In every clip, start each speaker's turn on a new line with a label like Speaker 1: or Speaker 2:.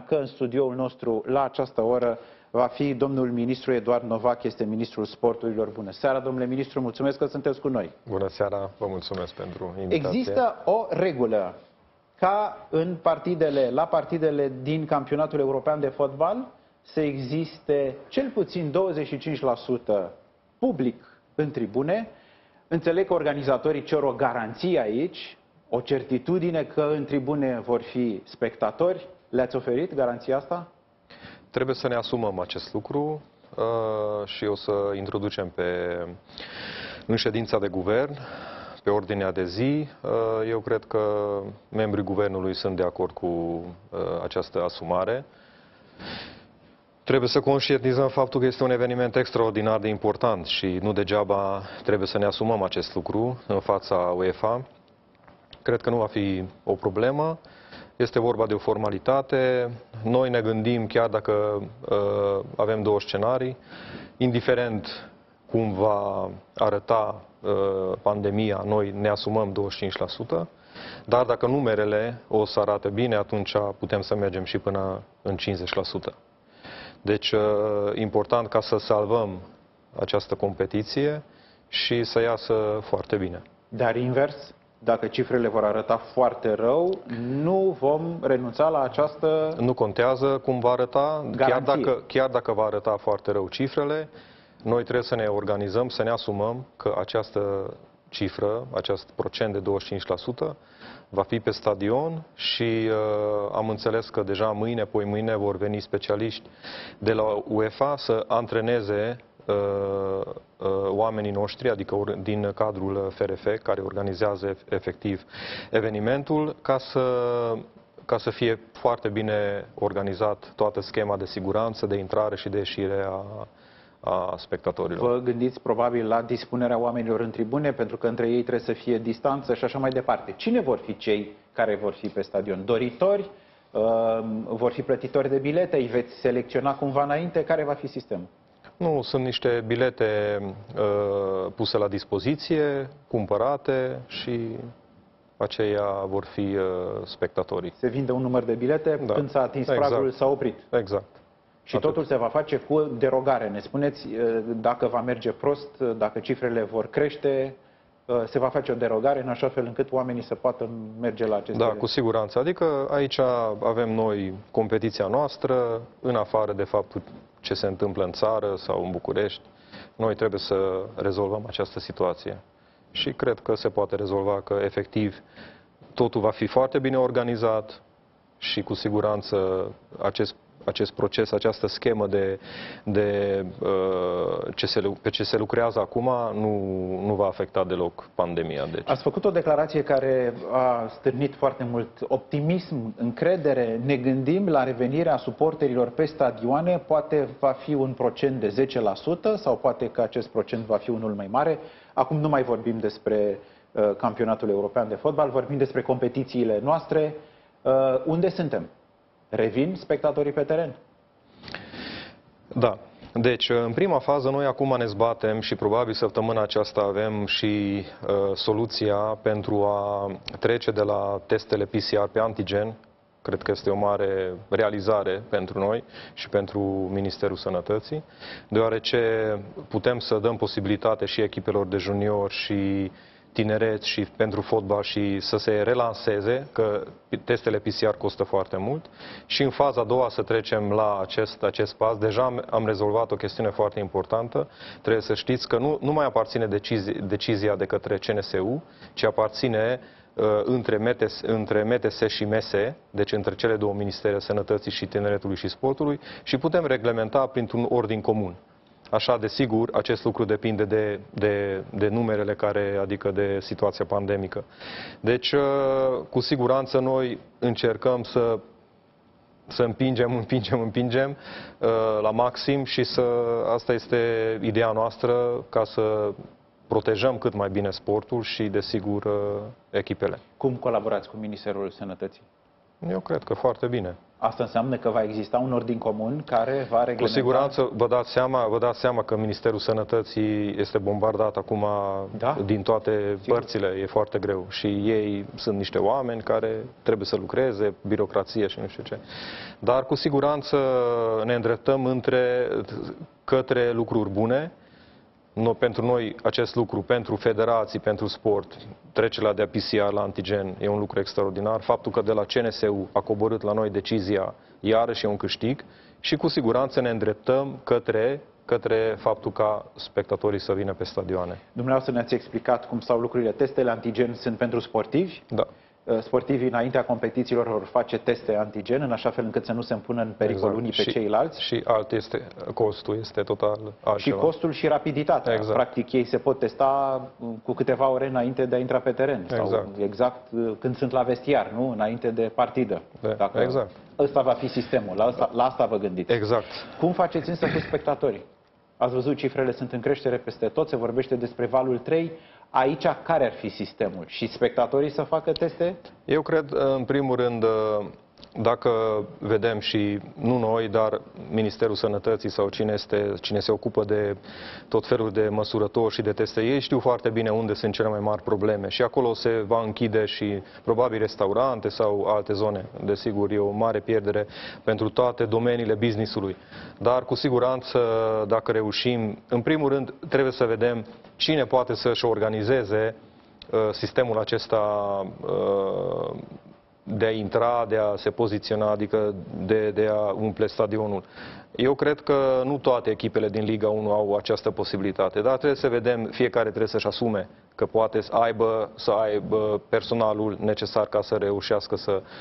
Speaker 1: că în studioul nostru la această oră va fi domnul ministru Eduard Novac, este ministrul sporturilor. Bună seara, domnule ministru, mulțumesc că sunteți cu noi.
Speaker 2: Bună seara, vă mulțumesc pentru invitație.
Speaker 1: Există o regulă ca la partidele din campionatul european de fotbal să existe cel puțin 25% public în tribune. Înțeleg că organizatorii cer o garanție aici, o certitudine că în tribune vor fi spectatori. Le-ați oferit garanția asta?
Speaker 2: Trebuie să ne asumăm acest lucru și o să introducem în ședința de guvern, pe ordinea de zi. Eu cred că membrii guvernului sunt de acord cu această asumare. Trebuie să conștientizăm faptul că este un eveniment extraordinar de important și nu degeaba trebuie să ne asumăm acest lucru în fața UEFA. Cred că nu va fi o problemă. Este vorba de o formalitate. Noi ne gândim, chiar dacă avem două scenarii, indiferent cum va arăta pandemia, noi ne asumăm 25%, dar dacă numerele o să arate bine, atunci putem să mergem și până în 50%. Deci, important ca să salvăm această competiție și să iasă foarte bine.
Speaker 1: Dar invers, dacă cifrele vor arăta foarte rău, nu vom renunța la această...
Speaker 2: Nu contează cum va arăta, chiar dacă va arăta foarte rău cifrele, noi trebuie să ne organizăm, să ne asumăm că această cifră, acest procent de 25%, va fi pe stadion și am înțeles că deja mâine, poimâine vor veni specialiști de la UEFA să antreneze oamenii noștri, adică din cadrul FRF, care organizează efectiv evenimentul, ca să fie foarte bine organizat toată schema de siguranță, de intrare și de ieșire a spectatorilor.
Speaker 1: Vă gândiți probabil la dispunerea oamenilor în tribune, pentru că între ei trebuie să fie distanță și așa mai departe. Cine vor fi cei care vor fi pe stadion? Doritori? Vor fi plătitori de bilete? Îi veți selecționa cumva înainte? Care va fi sistemul?
Speaker 2: Nu, sunt niște bilete puse la dispoziție, cumpărate și aceia vor fi spectatorii.
Speaker 1: Se vinde un număr de bilete,
Speaker 2: da.
Speaker 1: Când s-a atins pragul, s-a oprit.
Speaker 2: Exact.
Speaker 1: Și totul se va face cu derogare. Ne spuneți dacă va merge prost, dacă cifrele vor crește, se va face o derogare în așa fel încât oamenii să poată merge la aceste...
Speaker 2: Da, cu siguranță. Adică aici avem noi competiția noastră, în afară de faptul ce se întâmplă în țară sau în București. Noi trebuie să rezolvăm această situație. Și cred că se poate rezolva, că efectiv totul va fi foarte bine organizat și cu siguranță acest proces, această schemă pe ce se lucrează acum nu va afecta deloc pandemia. Deci.
Speaker 1: Ați făcut o declarație care a stârnit foarte mult optimism, încredere. Ne gândim la revenirea suporterilor pe stadioane. Poate va fi un procent de 10% sau poate că acest procent va fi unul mai mare. Acum nu mai vorbim despre campionatul european de fotbal, vorbim despre competițiile noastre. Unde suntem? Revin spectatorii pe teren?
Speaker 2: Da. Deci, în prima fază, noi acum ne zbatem și probabil săptămâna aceasta avem și soluția pentru a trece de la testele PCR pe antigen. Cred că este o mare realizare pentru noi și pentru Ministerul Sănătății, deoarece putem să dăm posibilitate și echipelor de junior și tineret și pentru fotbal și să se relanseze, că testele PCR costă foarte mult. Și în faza a doua să trecem la acest pas. Deja am rezolvat o chestiune foarte importantă. Trebuie să știți că nu mai aparține decizia de către CNSU, ci aparține între MTS și MS, deci între cele două Ministere Sănătății și Tineretului și Sportului, și putem reglementa printr-un ordin comun. Așa, desigur, acest lucru depinde de numerele adică de situația pandemică. Deci, cu siguranță, noi încercăm să împingem la maxim și asta este ideea noastră, ca să protejăm cât mai bine sportul și, desigur, echipele.
Speaker 1: Cum colaborați cu Ministerul Sănătății?
Speaker 2: Eu cred că foarte bine.
Speaker 1: Asta înseamnă că va exista un ordin comun care va reglementa...
Speaker 2: Cu siguranță vă dați seama că Ministerul Sănătății este bombardat acum din toate părțile, e foarte greu. Și ei sunt niște oameni care trebuie să lucreze, birocrație și nu știu ce. Dar cu siguranță ne îndreptăm către lucruri bune. Pentru noi acest lucru, pentru federații, pentru sport, trecerea de PCR la antigen e un lucru extraordinar. Faptul că de la CNSU a coborât la noi decizia, iarăși e un câștig și cu siguranță ne îndreptăm către faptul ca spectatorii să vină pe stadioane.
Speaker 1: Dumneavoastră ne-ați explicat cum stau lucrurile. Testele antigen sunt pentru sportivi?
Speaker 2: Da.
Speaker 1: Sportivii înaintea competițiilor vor face teste antigen în așa fel încât să nu se împună în pericol unii pe ceilalți.
Speaker 2: Și costul este total altceva.
Speaker 1: Și costul și rapiditatea.
Speaker 2: Exact.
Speaker 1: Practic ei se pot testa cu câteva ore înainte de a intra pe teren. Sau exact când sunt la vestiar, nu? Înainte de partidă.
Speaker 2: Exact.
Speaker 1: Ăsta va fi sistemul, la asta vă gândiți.
Speaker 2: Exact.
Speaker 1: Cum faceți însă cu spectatorii? Ați văzut, cifrele sunt în creștere peste tot, se vorbește despre valul 3. Aici care ar fi sistemul? Și spectatorii să facă teste?
Speaker 2: Eu cred, în primul rând, dacă vedem și nu noi, dar Ministerul Sănătății sau cine se ocupă de tot felul de măsurători și de teste, ei știu foarte bine unde sunt cele mai mari probleme și acolo se va închide și probabil restaurante sau alte zone. Desigur, e o mare pierdere pentru toate domeniile business-ului. Dar cu siguranță, dacă reușim, în primul rând trebuie să vedem cine poate să-și organizeze sistemul acesta de a intra, de a se poziționa, adică de a umple stadionul. Eu cred că nu toate echipele din Liga 1 au această posibilitate, dar trebuie să vedem, fiecare trebuie să-și asume că poate să aibă personalul necesar ca să reușească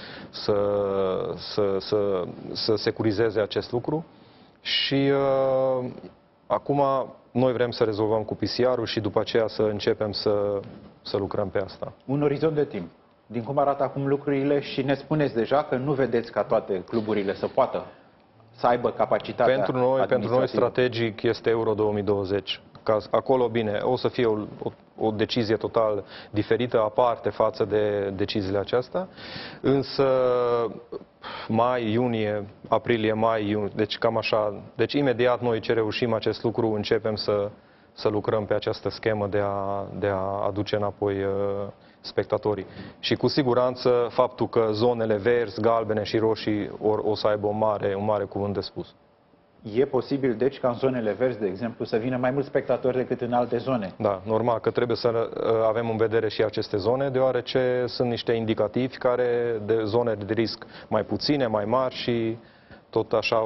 Speaker 2: să securizeze acest lucru. Și acum noi vrem să rezolvăm cu PCR-ul și după aceea să începem să lucrăm pe asta.
Speaker 1: Un orizont de timp. Din cum arată acum lucrurile și ne spuneți deja că nu vedeți ca toate cluburile să poată să aibă capacitatea
Speaker 2: Pentru noi strategic este Euro 2020. Acolo, bine, o să fie o decizie total diferită, aparte față de deciziile acestea, însă mai, iunie, aprilie, mai, iunie, deci cam așa, deci imediat noi ce reușim acest lucru, începem să lucrăm pe această schemă de a aduce înapoi spectatorii. Și cu siguranță faptul că zonele verzi, galbene și roșii o să aibă un mare cuvânt de spus.
Speaker 1: E posibil, deci, ca în zonele verzi, de exemplu, să vină mai mulți spectatori decât în alte zone?
Speaker 2: Da, normal că trebuie să avem în vedere și aceste zone, deoarece sunt niște indicativi de zone de risc mai puține, mai mari și tot așa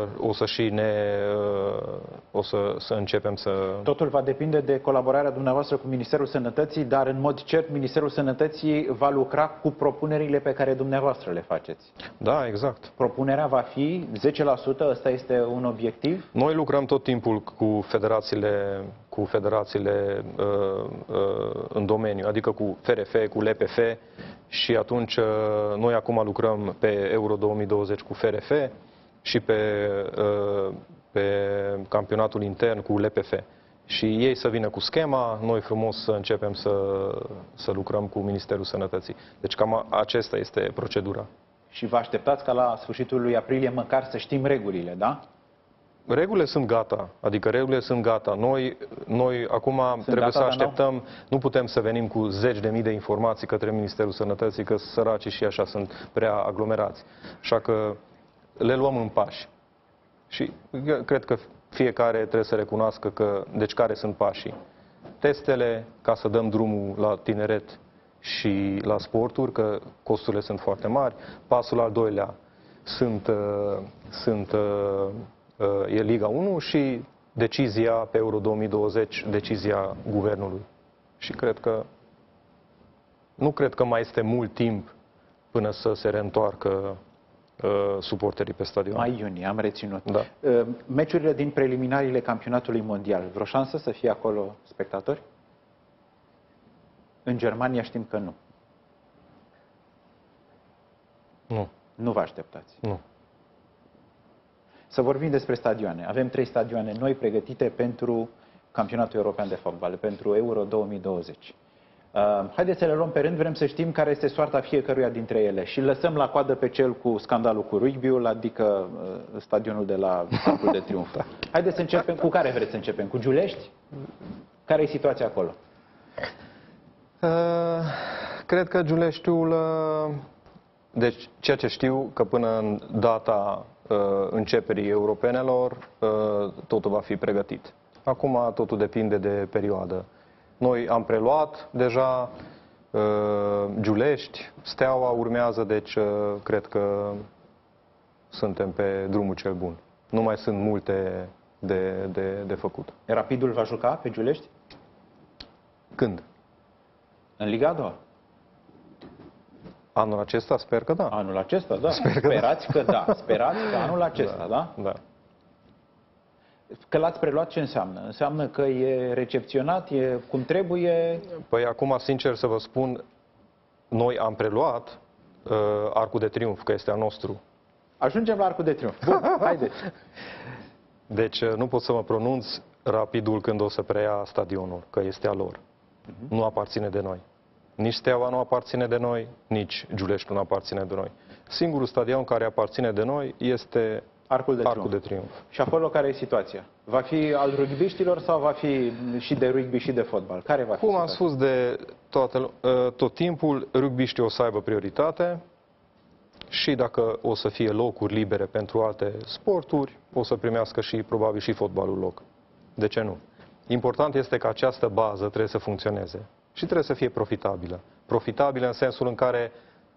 Speaker 2: să începem să...
Speaker 1: Totul va depinde de colaborarea dumneavoastră cu Ministerul Sănătății, dar în mod cert Ministerul Sănătății va lucra cu propunerile pe care dumneavoastră le faceți.
Speaker 2: Da, exact.
Speaker 1: Propunerea va fi 10%, ăsta este un obiectiv?
Speaker 2: Noi lucrăm tot timpul cu federațiile în domeniu, adică cu FRF, cu LPF și atunci noi acum lucrăm pe Euro 2020 cu FRF și pe campionatul intern cu LPF. Și ei să vină cu schema, noi frumos să începem să lucrăm cu Ministerul Sănătății. Deci cam acesta este procedura.
Speaker 1: Și vă așteptați ca la sfârșitul lui aprilie măcar să știm regulile, da?
Speaker 2: Regulile sunt gata, adică regulile sunt gata. Noi acum trebuie să așteptăm, nu putem să venim cu zeci de mii de informații către Ministerul Sănătății, că săracii și așa sunt prea aglomerați. Așa că le luăm în pași. Și cred că fiecare trebuie să recunoască deci care sunt pașii. Testele, ca să dăm drumul la tineret și la sporturi, că costurile sunt foarte mari. Pasul al doilea e Liga 1 și decizia pe Euro 2020, decizia guvernului. Și nu cred că mai este mult timp până să se reîntoarcă suporterii pe stadion.
Speaker 1: Mai iunie, am reținut.
Speaker 2: Da.
Speaker 1: Meciurile din preliminariile campionatului mondial, vreo șansă să fie acolo spectatori? În Germania știm că nu.
Speaker 2: Nu.
Speaker 1: Nu vă așteptați.
Speaker 2: Nu.
Speaker 1: Să vorbim despre stadioane. Avem 3 stadioane noi pregătite pentru campionatul european de fotbal, pentru Euro 2020. Haideți să le luăm pe rând, vrem să știm care este soarta fiecăruia dintre ele și lăsăm la coadă pe cel cu scandalul cu rugby-ul, adică stadionul de la Arcul de Triunf. Haideți să începem. Cu care vreți să începem? Cu Giulești? Care e situația acolo?
Speaker 2: Cred că Giuleștiul... Deci, ceea ce știu, că până în data începerii europenelor, totul va fi pregătit. Acum totul depinde de perioadă. Noi am preluat deja Giulești, Steaua urmează, deci cred că suntem pe drumul cel bun. Nu mai sunt multe de făcut.
Speaker 1: Rapidul va juca pe Giulești?
Speaker 2: Când?
Speaker 1: În Liga a doua.
Speaker 2: Anul acesta sper că da.
Speaker 1: Anul acesta, da.
Speaker 2: Sperați
Speaker 1: că da. Sperați că anul acesta, da?
Speaker 2: Da.
Speaker 1: Că l-ați preluat, ce înseamnă? Înseamnă că e recepționat, e cum trebuie?
Speaker 2: Păi acum, sincer să vă spun, noi am preluat Arcul de Triunf, că este al nostru.
Speaker 1: Ajungem la Arcul de Triunf. Bun, haideți.
Speaker 2: Deci nu pot să mă pronunț Rapidul când o să preia stadionul, că este al lor. Nu aparține de noi. Nici Steaua nu aparține de noi, nici Giulești nu aparține de noi. Singurul stadion care aparține de noi este Arcul de Triunf.
Speaker 1: Și acolo care e situația? Va fi al rugbiștilor sau va fi și de rugby și de fotbal? Care va fi
Speaker 2: Cum am
Speaker 1: situația?
Speaker 2: spus de tot timpul, rugbiștii o să aibă prioritate și dacă o să fie locuri libere pentru alte sporturi, o să primească și probabil și fotbalul loc. De ce nu? Important este că această bază trebuie să funcționeze și trebuie să fie profitabilă. Profitabilă în sensul în care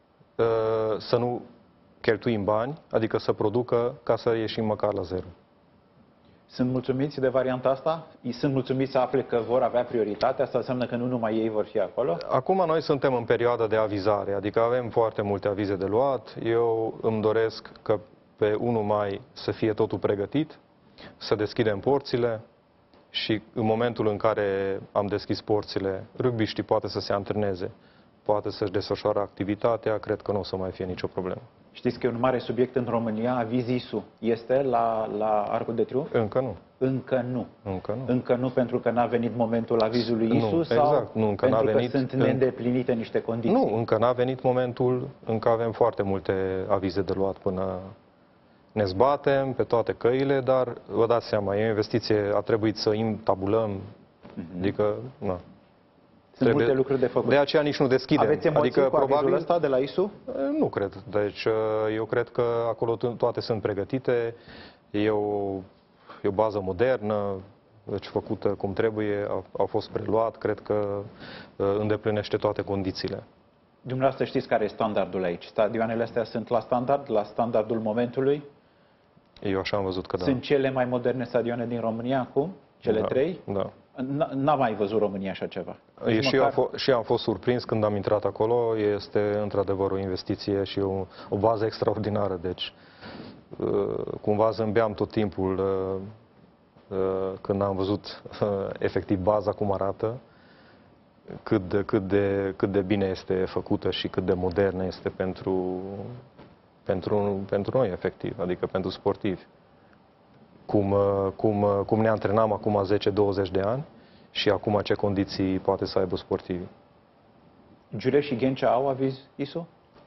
Speaker 2: să nu cheltuim bani, adică să producă ca să ieșim măcar la zero.
Speaker 1: Sunt mulțumiți de varianta asta? Sunt mulțumiți să afle că vor avea prioritate? Asta înseamnă că nu numai ei vor fi acolo?
Speaker 2: Acum noi suntem în perioada de avizare, adică avem foarte multe avize de luat. Eu îmi doresc că pe 1 mai să fie totul pregătit, să deschidem porțile și în momentul în care am deschis porțile, rugbiștii poate să se antreneze, poate să-și desfășoare activitatea, cred că nu o să mai fie nicio problemă.
Speaker 1: Știți că e un mare subiect în România, aviz ISU. Este la Arcul de Triunf?
Speaker 2: Încă nu.
Speaker 1: Încă nu.
Speaker 2: Încă nu.
Speaker 1: Încă nu pentru că n-a venit momentul avizului ISU
Speaker 2: Nu,
Speaker 1: sau
Speaker 2: exact. Nu, încă
Speaker 1: pentru
Speaker 2: n-a venit,
Speaker 1: că sunt neîndeplinite niște condiții?
Speaker 2: Nu, încă n-a venit momentul, încă avem foarte multe avize de luat până ne zbatem pe toate căile, dar vă dați seama, e o investiție, a trebuit să tabulăm, adică, na.
Speaker 1: Sunt multe lucruri de făcut.
Speaker 2: De aceea nici nu deschidem.
Speaker 1: Aveți emoții cu avizul ăsta de la ISU?
Speaker 2: Nu cred. Deci eu cred că acolo toate sunt pregătite. E o bază modernă, deci făcută cum trebuie, a fost preluat, cred că îndeplinește toate condițiile.
Speaker 1: Dumneavoastră știți care e standardul aici? Stadioanele astea sunt la standard, la standardul momentului?
Speaker 2: Eu așa am văzut că da.
Speaker 1: Sunt cele mai moderne stadioane din România acum? Cele trei?
Speaker 2: Da.
Speaker 1: N-am mai văzut România așa ceva.
Speaker 2: Și am fost surprins când am intrat acolo. Este într-adevăr o investiție și o bază extraordinară. Deci, cumva zâmbeam tot timpul când am văzut efectiv baza cum arată, cât de bine este făcută și cât de modernă este pentru noi, efectiv, adică pentru sportivi. Cum ne antrenam acum 10-20 de ani și acum ce condiții poate să aibă sportivii.
Speaker 1: Giulești și Ghencea au aviz ISU?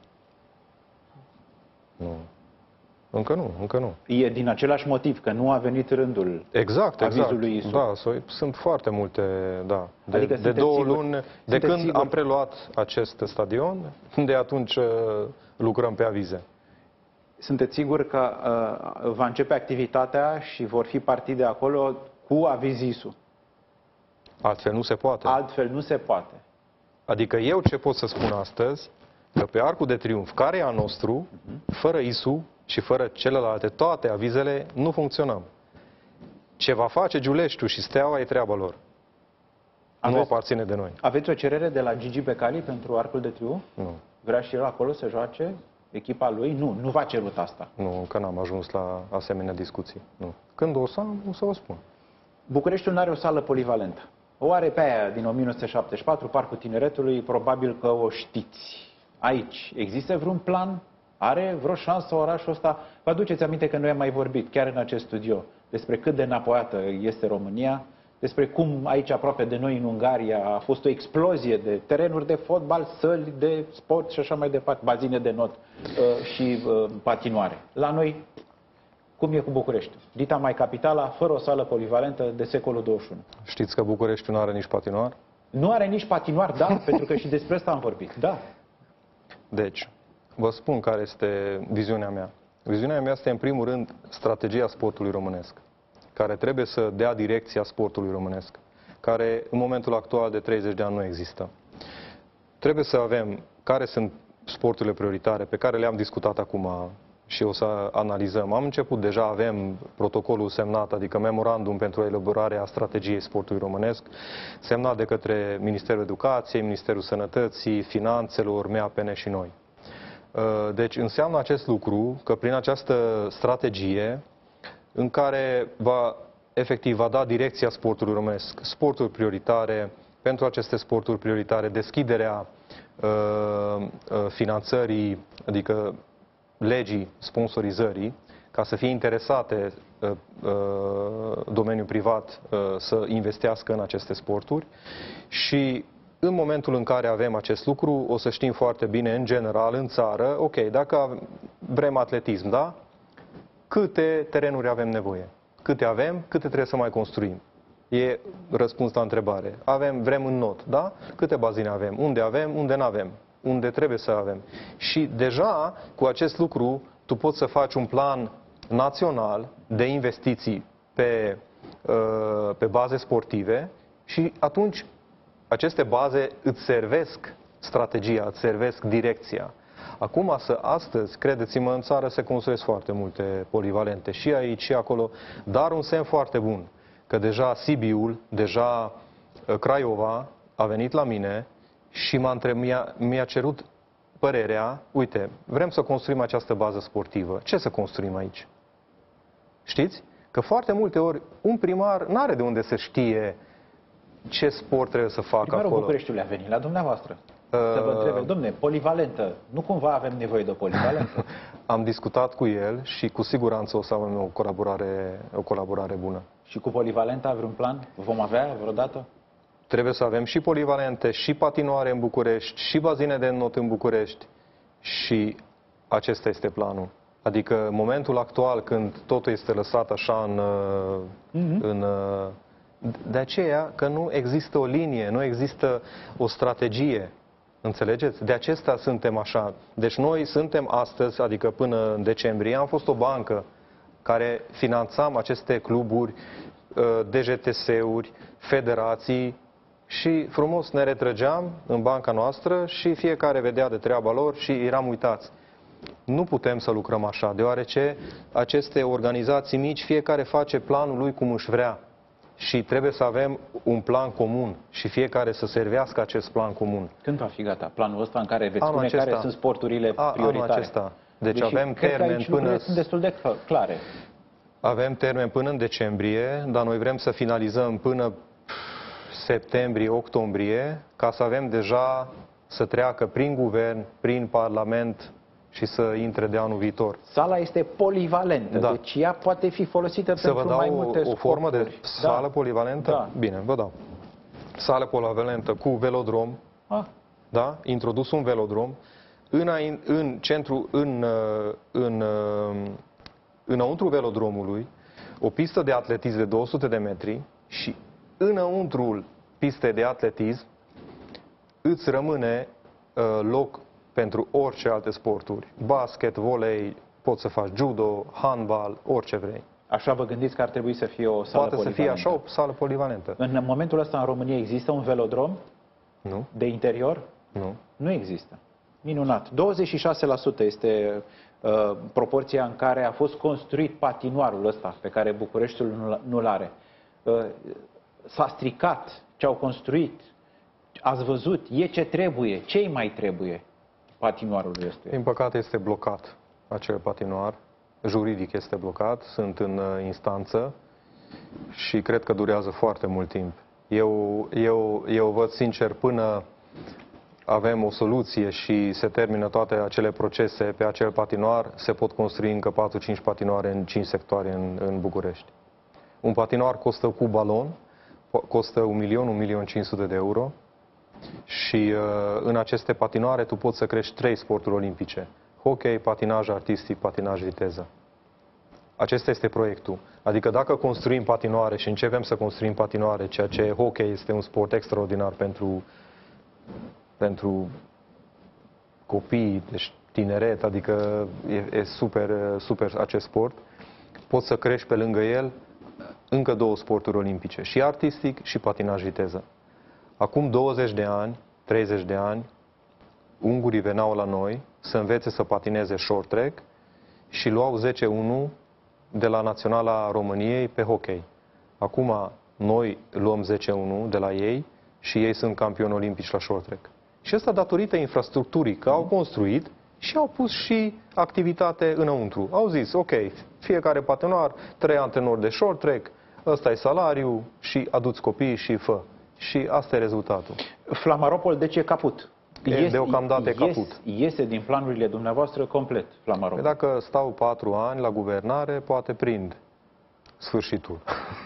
Speaker 2: Nu. Încă nu.
Speaker 1: E din același motiv, că nu a venit rândul avizului ISU.
Speaker 2: Da, sunt foarte multe, da.
Speaker 1: Adică
Speaker 2: de 2 luni, de când am preluat acest stadion, de atunci lucrăm pe avize.
Speaker 1: Sunteți siguri că va începe activitatea și vor fi partide acolo cu aviz ISU?
Speaker 2: Altfel nu se poate.
Speaker 1: Altfel nu se poate.
Speaker 2: Adică eu ce pot să spun astăzi, că pe Arcul de Triunf, care e al nostru, fără ISU și fără celelalte, toate avizele, nu funcționăm. Ce va face Giuleștiul și Steaua e treaba lor. Nu aparține de noi.
Speaker 1: Aveți o cerere de la Gigi Becali pentru Arcul de Triunf?
Speaker 2: Nu.
Speaker 1: Vrea și el acolo să joace? Echipa lui? Nu v-a cerut asta.
Speaker 2: Nu, încă n-am ajuns la asemenea discuții. Nu. Când o să am, o să vă spun.
Speaker 1: Bucureștiul nu are o sală polivalentă. O are pe aia din 1974, Parcul Tineretului, probabil că o știți. Aici există vreun plan? Are vreo șansă orașul ăsta? Vă aduceți aminte că noi am mai vorbit, chiar în acest studio, despre cât de înapoiată este România, despre cum aici aproape de noi în Ungaria a fost o explozie de terenuri de fotbal, săli de sport și așa mai departe, bazine de not și patinoare. La noi, cum e cu București? Dita mai capitala, fără o sală polivalentă de secolul 21.
Speaker 2: Știți că București nu are nici patinoar?
Speaker 1: Nu are nici patinoar, da, pentru că și despre asta am vorbit, da.
Speaker 2: Deci, vă spun care este viziunea mea. Viziunea mea este, în primul rând, strategia sportului românesc, care trebuie să dea direcția sportului românesc, care în momentul actual de 30 de ani nu există. Trebuie să avem care sunt sporturile prioritare pe care le-am discutat acum și o să analizăm. Am început deja, avem protocolul semnat, adică memorandum pentru elaborarea strategiei sportului românesc, semnat de către Ministerul Educației, Ministerul Sănătății, Finanțelor, MAPN și noi. Deci înseamnă acest lucru că prin această strategie în care efectiv va da direcția sportului românesc, sporturi prioritare, pentru aceste sporturi prioritare, deschiderea finanțării, adică legii sponsorizării, ca să fie interesate domeniul privat să investească în aceste sporturi și în momentul în care avem acest lucru, o să știm foarte bine, în general, în țară, ok, dacă vrem atletism, da? Câte terenuri avem nevoie? Câte avem? Câte trebuie să mai construim? E răspuns la întrebare. Vrem în not, da? Câte bazine avem? Unde nu avem? Unde trebuie să avem? Și deja, cu acest lucru, tu poți să faci un plan național de investiții pe baze sportive și atunci aceste baze îți servesc strategia, îți servesc direcția. Acum, astăzi, credeți-mă, în țară se construiesc foarte multe polivalente, și aici, și acolo, dar un semn foarte bun, că deja Sibiul, deja Craiova a venit la mine și mi-a cerut părerea, uite, vrem să construim această bază sportivă, ce să construim aici? Știți? Că foarte multe ori un primar n-are de unde să știe ce sport trebuie să facă
Speaker 1: Primarul
Speaker 2: acolo.
Speaker 1: Bucureștiului a venit la dumneavoastră. Să vă întrebe, domne, polivalentă, nu cumva avem nevoie de o polivalentă?
Speaker 2: Am discutat cu el și cu siguranță o să avem o colaborare bună.
Speaker 1: Și cu polivalenta vreun plan? Vom avea vreodată?
Speaker 2: Trebuie să avem și polivalente, și patinoare în București, și bazine de not în București și acesta este planul. Adică în momentul actual, când totul este lăsat așa de aceea că nu există o linie, nu există o strategie. Înțelegeți? De acesta suntem așa. Deci noi suntem astăzi, adică până în decembrie, am fost o bancă care finanțam aceste cluburi, DGTS-uri, federații și frumos ne retrăgeam în banca noastră și fiecare vedea de treaba lor și eram uitați. Nu putem să lucrăm așa, deoarece aceste organizații mici, fiecare face planul lui cum își vrea. Și trebuie să avem un plan comun și fiecare să servească acest plan comun.
Speaker 1: Când va fi gata planul ăsta în care veți spune care sunt sporturile prioritare?
Speaker 2: Anul acesta. Deci avem termen până...
Speaker 1: sunt destul de clare.
Speaker 2: Avem termen până în decembrie, dar noi vrem să finalizăm până septembrie-octombrie, ca să avem deja să treacă prin guvern, prin parlament și să intre de anul viitor.
Speaker 1: Sala este polivalentă,
Speaker 2: da.
Speaker 1: Deci ea poate fi folosită pentru mai multe scopuri.
Speaker 2: O formă de sală polivalentă?
Speaker 1: Da.
Speaker 2: Bine, vă dau. Sală polivalentă cu velodrom, da? Introdus un velodrom, în centru, înăuntru velodromului, o pistă de atletism de 200 de metri și înăuntrul pistei de atletism îți rămâne loc pentru orice alte sporturi. Basket, volei, poți să faci judo, handbal, orice vrei.
Speaker 1: Așa vă gândiți că ar trebui să fie o sală polivalentă?
Speaker 2: Poate să fie așa o sală polivalentă.
Speaker 1: În momentul ăsta în România există un velodrom?
Speaker 2: Nu.
Speaker 1: De interior?
Speaker 2: Nu.
Speaker 1: Nu există. Minunat. 26% este proporția în care a fost construit patinoarul ăsta pe care Bucureștiul nu-l are. S-a stricat ce au construit. Ați văzut, e ce trebuie, ce mai trebuie patinoarului ăsta?
Speaker 2: Din păcate este blocat acel patinoar. Juridic este blocat, sunt în instanță și cred că durează foarte mult timp. Eu văd sincer, până avem o soluție și se termină toate acele procese pe acel patinoar, se pot construi încă 4-5 patinoare în 5 sectoare în București. Un patinoar costă cu balon costă 1.000.000-1.500.000 de euro și în aceste patinoare tu poți să crești 3 sporturi olimpice. Hockey, patinaj artistic, patinaj viteză. Acesta este proiectul. Adică dacă construim patinoare și începem să construim patinoare, ceea ce hockey este un sport extraordinar pentru copii, deci tineret, adică e super acest sport, poți să crești pe lângă el încă 2 sporturi olimpice, și artistic și patinaj viteză. Acum 20 de ani, 30 de ani, ungurii veneau la noi să învețe să patineze short track și luau 10-1 de la Naționala României pe hockey. Acum noi luăm 10-1 de la ei și ei sunt campioni olimpici la short track. Și asta datorită infrastructurii, că au construit și au pus și activitate înăuntru. Au zis, ok, fiecare patinoar, 3 antrenori de short track, ăsta e salariul și aduți copiii și fă. Și asta e rezultatul.
Speaker 1: Flamaropol, de ce e caput?
Speaker 2: Deocamdată e caput.
Speaker 1: Iese din planurile dumneavoastră complet Flamaropol.
Speaker 2: Dacă stau 4 ani la guvernare, poate prind sfârșitul.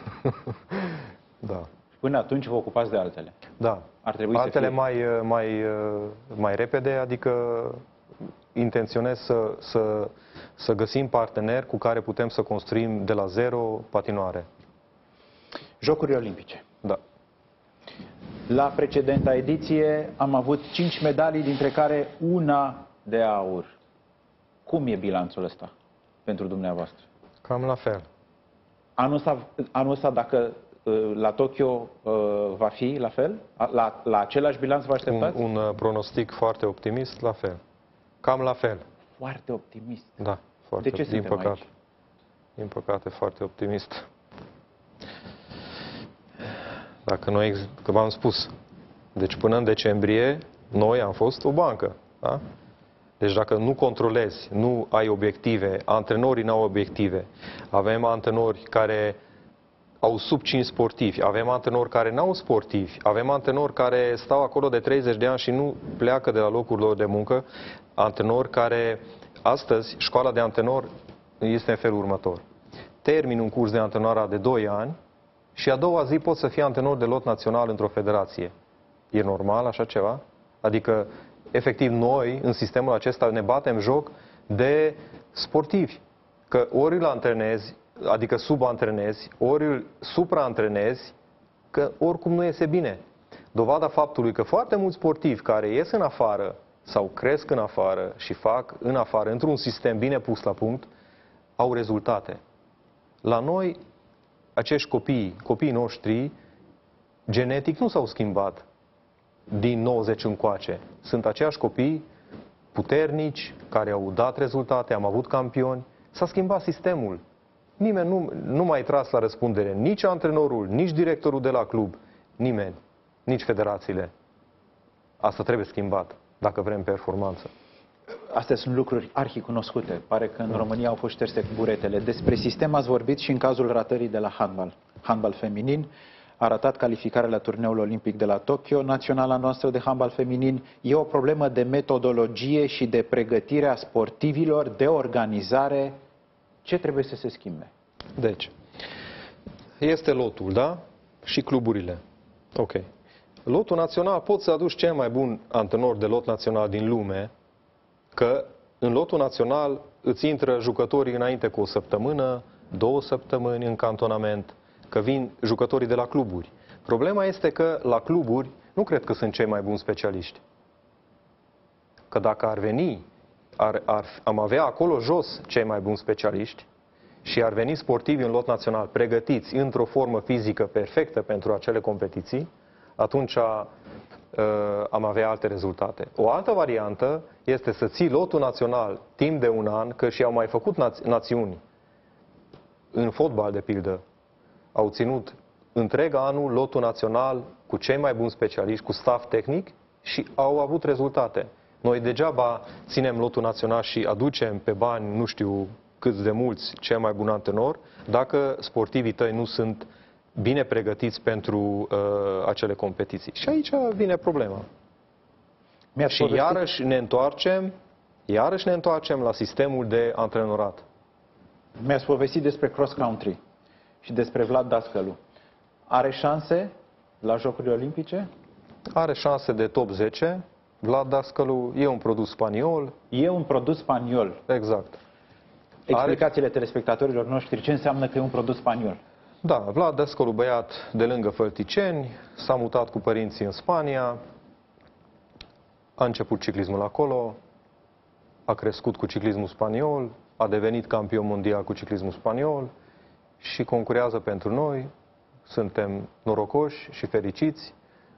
Speaker 2: Da.
Speaker 1: Până atunci vă ocupați de altele.
Speaker 2: Da.
Speaker 1: Ar trebui
Speaker 2: altele
Speaker 1: să fie...
Speaker 2: mai repede, adică intenționez să găsim parteneri cu care putem să construim de la zero patinoare.
Speaker 1: Jocurile Olimpice.
Speaker 2: Da.
Speaker 1: La precedenta ediție am avut 5 medalii, dintre care una de aur. Cum e bilanțul ăsta pentru dumneavoastră?
Speaker 2: Cam la fel.
Speaker 1: Anul ăsta, dacă la Tokyo va fi la fel? La același bilanț vă așteptați?
Speaker 2: Un pronostic foarte optimist, la fel. Cam la fel.
Speaker 1: Foarte optimist.
Speaker 2: Da, foarte.
Speaker 1: De ce suntem aici?
Speaker 2: Din păcate, foarte optimist. Dacă noi, că v-am spus, deci până în decembrie, noi am fost o bancă. Da? Deci dacă nu controlezi, nu ai obiective, antrenorii n-au obiective, avem antrenori care au sub 5 sportivi, avem antrenori care n-au sportivi, avem antrenori care stau acolo de 30 de ani și nu pleacă de la locul lor de muncă, antrenori care, astăzi, școala de antrenor este în felul următor. Termin un curs de antrenorat de 2 ani și a doua zi pot să fie antrenor de lot național într-o federație. E normal așa ceva? Adică, efectiv, noi, în sistemul acesta, ne batem joc de sportivi. Că ori îl antrenezi, adică subantrenezi, ori îl supraantrenezi, că oricum nu iese bine. Dovada faptului că foarte mulți sportivi care ies în afară sau cresc în afară și fac în afară, într-un sistem bine pus la punct, au rezultate. La noi, acești copiii noștri, genetic nu s-au schimbat din 90 încoace. Sunt aceiași copii puternici, care au dat rezultate, am avut campioni. S-a schimbat sistemul. Nimeni nu mai tras la răspundere, nici antrenorul, nici directorul de la club, nimeni, nici federațiile. Asta trebuie schimbat, dacă vrem performanță.
Speaker 1: Astea sunt lucruri arhicunoscute. Pare că în România au fost șterse cu buretele. Despre sistem ați vorbit și în cazul ratării de la handbal. Handbal feminin a ratat calificarea la turneul olimpic de la Tokyo. Naționala noastră de handbal feminin e o problemă de metodologie și de pregătire a sportivilor, de organizare. Ce trebuie să se schimbe?
Speaker 2: Deci, este lotul, da? Și cluburile. Ok. Lotul național, poți să aduci cel mai bun antrenor de lot național din lume, că în lotul național îți intră jucătorii înainte cu o săptămână, 2 săptămâni în cantonament, că vin jucătorii de la cluburi. Problema este că la cluburi nu cred că sunt cei mai buni specialiști. Că dacă ar veni, am avea acolo jos cei mai buni specialiști și ar veni sportivi în lot național pregătiți într-o formă fizică perfectă pentru acele competiții, atunci am avea alte rezultate. O altă variantă este să ții lotul național timp de 1 an, că și-au mai făcut națiuni. În fotbal, de pildă, au ținut întreg anul lotul național cu cei mai buni specialiști, cu staff tehnic și au avut rezultate. Noi degeaba ținem lotul național și aducem pe bani, nu știu câți de mulți, cel mai bun antrenor, dacă sportivii tăi nu sunt bine pregătiți pentru acele competiții. Și aici vine problema. Și iarăși ne întoarcem la sistemul de antrenorat.
Speaker 1: Mi-ați povestit despre cross-country și despre Vlad Dascălu. Are șanse la Jocurile Olimpice?
Speaker 2: Are șanse de top 10. Vlad Dascălu e un produs spaniol.
Speaker 1: E un produs spaniol.
Speaker 2: Exact.
Speaker 1: Explicațiile telespectatorilor noștri ce înseamnă că e un produs spaniol.
Speaker 2: Da, Vlad Dascălu, băiat de lângă Fălticeni, s-a mutat cu părinții în Spania, a început ciclismul acolo, a crescut cu ciclismul spaniol, a devenit campion mondial cu ciclismul spaniol și concurează pentru noi. Suntem norocoși și fericiți.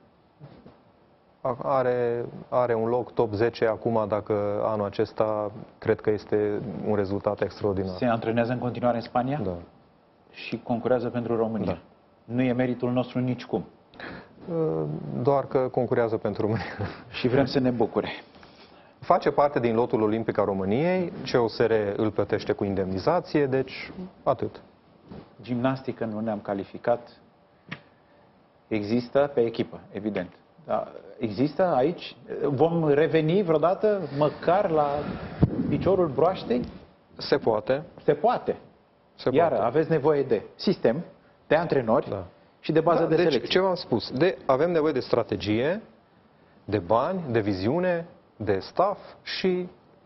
Speaker 2: Are un loc top 10 acum, dacă anul acesta, cred că este un rezultat extraordinar.
Speaker 1: Se antrenează în continuare în Spania?
Speaker 2: Da.
Speaker 1: Și concurează pentru România.
Speaker 2: Da.
Speaker 1: Nu e meritul nostru nicicum.
Speaker 2: Doar că concurează pentru România.
Speaker 1: Și vrem să ne bucure.
Speaker 2: Face parte din lotul olimpic al României, COSR îl plătește cu indemnizație, deci atât.
Speaker 1: Gimnastică nu ne-am calificat. Există pe echipă, evident. Da, există aici? Vom reveni vreodată măcar la piciorul broaștei?
Speaker 2: Se poate.
Speaker 1: Se poate.
Speaker 2: Se
Speaker 1: Iar
Speaker 2: poate.
Speaker 1: aveți nevoie de sistem, de antrenori
Speaker 2: Da.
Speaker 1: și de bază de
Speaker 2: deci,
Speaker 1: selecție.
Speaker 2: ce v-am spus? Avem nevoie de strategie, de bani, de viziune, de staff și...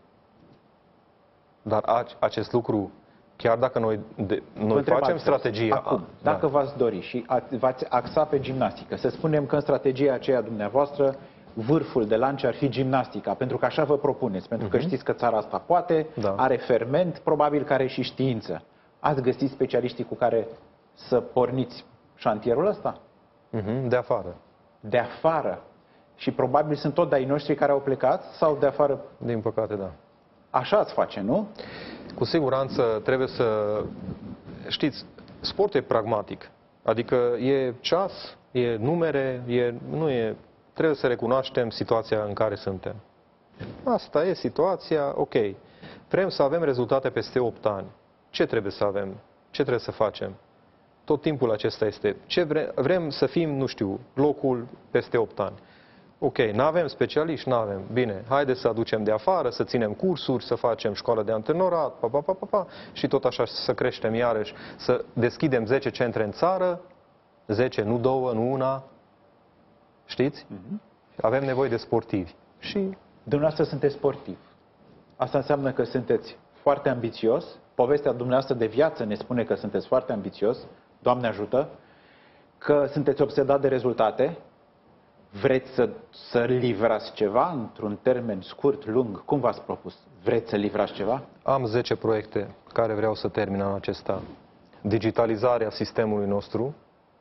Speaker 2: Dar acest lucru, chiar dacă noi facem strategia...
Speaker 1: Acum, dacă v-ați dori și v-ați axa pe gimnastică, să spunem că în strategia aceea dumneavoastră vârful de lance ar fi gimnastica, pentru că așa vă propuneți, pentru că știți că țara asta poate, are ferment, probabil că are și știință. Ați găsit specialiștii cu care să porniți șantierul ăsta?
Speaker 2: De afară.
Speaker 1: De afară. Și probabil sunt tot de-ai noștri care au plecat sau de afară?
Speaker 2: Din păcate, da.
Speaker 1: Așa ați face, nu?
Speaker 2: Cu siguranță trebuie să... Știți, sportul e pragmatic. Adică e ceas, e numere, trebuie să recunoaștem situația în care suntem. Asta e situația, ok. Vrem să avem rezultate peste 8 ani. Ce trebuie să avem? Ce trebuie să facem? Tot timpul acesta este. Vrem să fim, nu știu, locul peste 8 ani. Ok, n-avem specialiști? N-avem. Bine, haideți să aducem de afară, să ținem cursuri, să facem școală de antrenorat, și tot așa să creștem iarăși, să deschidem 10 centre în țară, 10, nu 2, nu una. Știți? Avem nevoie de sportivi. Și
Speaker 1: dumneavoastră sunteți sportiv. Asta înseamnă că sunteți foarte ambițios. Povestea dumneavoastră de viață ne spune că sunteți foarte ambițios. Doamne ajută. Că sunteți obsedat de rezultate. Vreți să livrați ceva într-un termen scurt, lung? Cum v-ați propus? Vreți să livrați ceva?
Speaker 2: Am 10 proiecte care vreau să termin anul acesta. Digitalizarea sistemului nostru,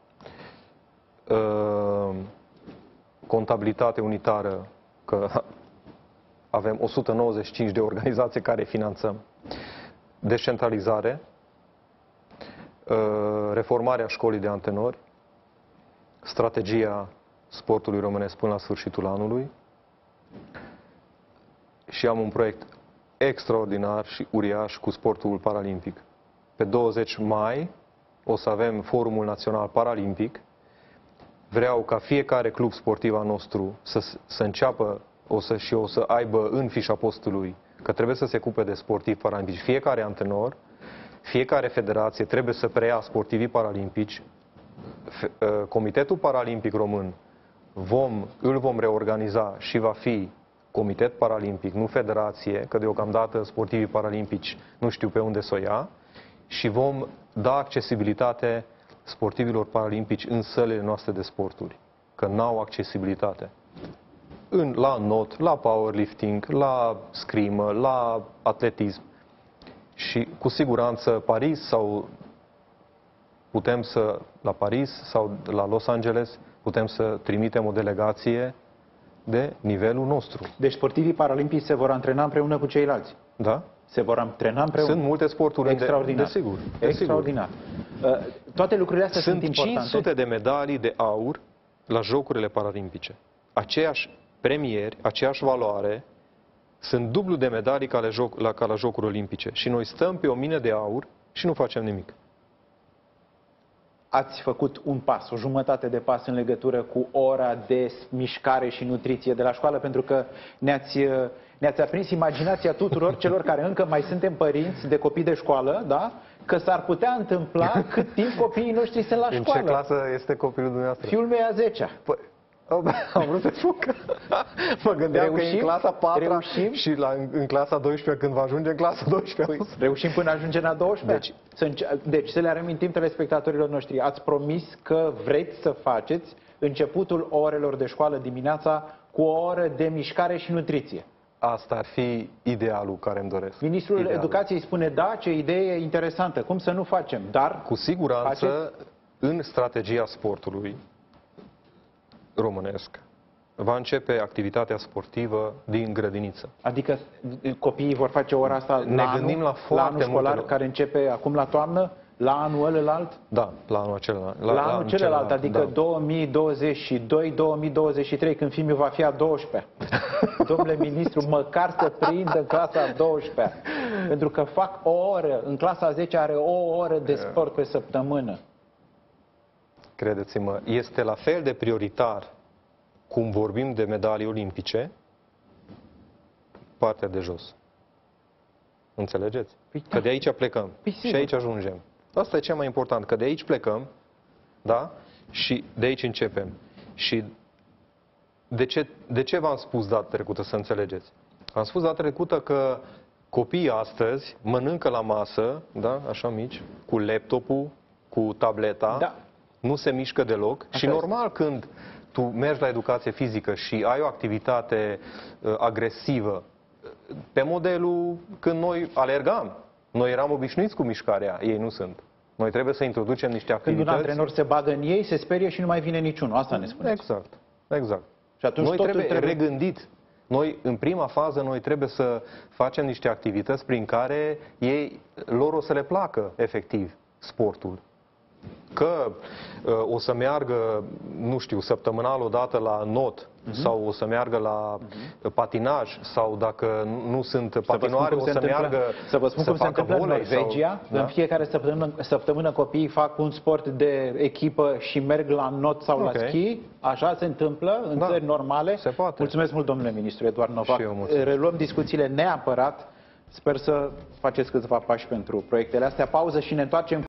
Speaker 2: contabilitate unitară, că avem 195 de organizații care finanțăm, descentralizare, reformarea școlii de antrenori, strategia sportului românesc până la sfârșitul anului și am un proiect extraordinar și uriaș cu sportul paralimpic. Pe 20 mai o să avem Forumul Național Paralimpic. Vreau ca fiecare club sportiv al nostru să înceapă o să aibă în fișa postului că trebuie să se ocupe de sportivi paralimpici. Fiecare antrenor, fiecare federație trebuie să preia sportivii paralimpici. Comitetul Paralimpic Român îl vom reorganiza și va fi Comitet Paralimpic, nu federație, că deocamdată sportivii paralimpici nu știu pe unde să o ia, și vom da accesibilitate sportivilor paralimpici în sălile noastre de sporturi, că n-au accesibilitate. La not, la powerlifting, la scrimă, la atletism. Și cu siguranță la Paris sau la Los Angeles putem să trimitem o delegație de nivelul nostru.
Speaker 1: Deci sportivii paralimpici se vor antrena împreună cu ceilalți.
Speaker 2: Da?
Speaker 1: Se vor antrena împreună.
Speaker 2: Sunt multe sporturi
Speaker 1: extraordinar.
Speaker 2: Desigur.
Speaker 1: Extraordinar. Toate lucrurile astea sunt importante.
Speaker 2: 500 de medalii de aur la Jocurile Paralimpice. Aceiași premieri, aceeași valoare, sunt dublu de medalii ca la Jocuri Olimpice. Și noi stăm pe o mină de aur și nu facem nimic.
Speaker 1: Ați făcut un pas, o jumătate de pas în legătură cu ora de mișcare și nutriție de la școală, pentru că ne-ați aprins imaginația tuturor celor care încă mai suntem părinți de copii de școală, da? că s-ar putea întâmpla cât timp copiii noștri sunt la școală.
Speaker 2: În ce clasă este copilul dumneavoastră?
Speaker 1: Fiul meu e a 10-a.
Speaker 2: Păi, am vrut să spun că mă gândeam că e în clasa 4 și în clasa 12 când va ajunge în clasa 12.
Speaker 1: Păi, reușim până ajungem la 12. Deci să le reamintim telespectatorilor noștri. Ați promis că vreți să faceți începutul orelor de școală dimineața cu o oră de mișcare și nutriție.
Speaker 2: Asta ar fi idealul care îmi doresc.
Speaker 1: Ministrul Educației spune, da, ce idee interesantă, cum să nu facem, dar...
Speaker 2: Cu siguranță, în strategia sportului românesc, va începe activitatea sportivă din grădiniță.
Speaker 1: Adică copiii vor face ora asta
Speaker 2: ne gândim la
Speaker 1: anul școlar care începe acum la toamnă, la anul ălalt?
Speaker 2: Da, la anul celălalt.
Speaker 1: La anul celălalt, adică da. 2022-2023, când fiul va fi a 12-a. Domnule ministru, măcar să prindă în clasa a 12-a. Pentru că fac o oră, în clasa a 10 are o oră de sport pe săptămână.
Speaker 2: Credeți-mă, este la fel de prioritar cum vorbim de medalii olimpice, partea de jos. Înțelegeți? Că de aici plecăm și aici ajungem. Asta e cel mai important, că de aici plecăm, da? Și de aici începem. Și de ce v-am spus data trecută, să înțelegeți? Am spus data trecută că copiii astăzi mănâncă la masă, da? Așa mici, cu laptopul, cu tableta,
Speaker 1: da.
Speaker 2: Nu se mișcă deloc. Așa și normal când tu mergi la educație fizică și ai o activitate agresivă, pe modelul când noi alergam, noi eram obișnuiți cu mișcarea, ei nu sunt. Noi trebuie să introducem niște activități.
Speaker 1: Când un antrenor se bagă în ei, se sperie și nu mai vine niciunul. Asta ne spuneți.
Speaker 2: Exact.
Speaker 1: Și atunci
Speaker 2: noi trebuie regândit. Noi, în prima fază, noi trebuie să facem niște activități prin care lor o să le placă, efectiv, sportul. Că o să meargă, nu știu, săptămânal odată la not, sau o să meargă la patinaj, sau dacă nu sunt patinoare, o să meargă
Speaker 1: să vă spun cum se întâmplă în Norvegia.
Speaker 2: Da?
Speaker 1: În fiecare săptămână copiii fac un sport de echipă și merg la not sau la schi. Așa se întâmplă în țări normale.
Speaker 2: Se poate.
Speaker 1: Mulțumesc mult, domnule ministru Eduard Novac. Reluăm discuțiile neapărat. Sper să faceți câțiva pași pentru proiectele astea. Pauză și ne întoarcem.